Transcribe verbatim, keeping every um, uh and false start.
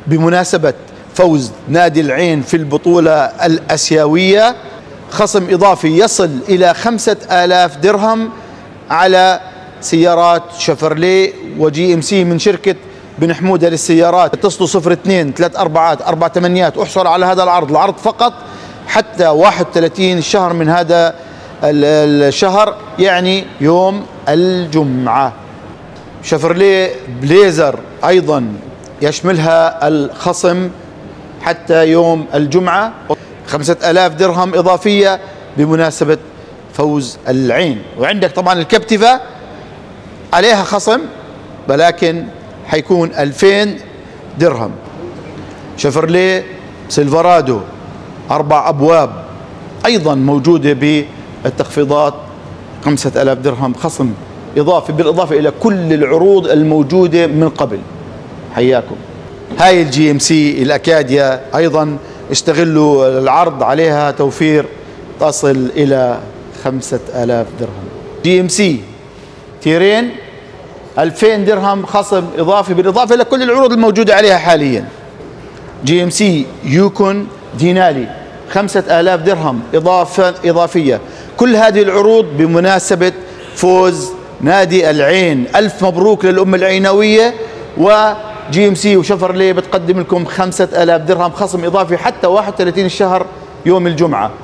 بمناسبة فوز نادي العين في البطولة الآسيوية، خصم إضافي يصل إلى خمسة آلاف درهم على سيارات شفرليه وجي ام سي من شركة بن حمودة للسيارات. اتصلوا صفر اثنين ثلاث أربعات أربع ثمانيات واحصلوا على هذا العرض، العرض فقط حتى واحد وثلاثين الشهر من هذا الشهر، يعني يوم الجمعة. شفرليه بليزر أيضا يشملها الخصم حتى يوم الجمعة، خمسة آلاف درهم إضافية بمناسبة فوز العين. وعندك طبعا الكبتفة عليها خصم ولكن حيكون ألفين درهم. شفرليه سيلفرادو أربع أبواب أيضا موجودة بالتخفيضات، خمسة آلاف درهم خصم إضافي بالإضافة إلى كل العروض الموجودة من قبل. حياكم. هاي الجي ام سي الأكاديا أيضا استغلوا العرض عليها توفير تصل إلى خمسة آلاف درهم. جي ام سي تيرين ألفين درهم خصم إضافي بالإضافة إلى كل العروض الموجودة عليها حاليا. جي ام سي يوكون دينالي خمسة آلاف درهم إضافة إضافية. كل هذه العروض بمناسبة فوز نادي العين. ألف مبروك للأمة العينوية. وجي ام سي وشفرليه بتقدم لكم خمسة آلاف درهم خصم إضافي حتى واحد وثلاثين الشهر يوم الجمعة.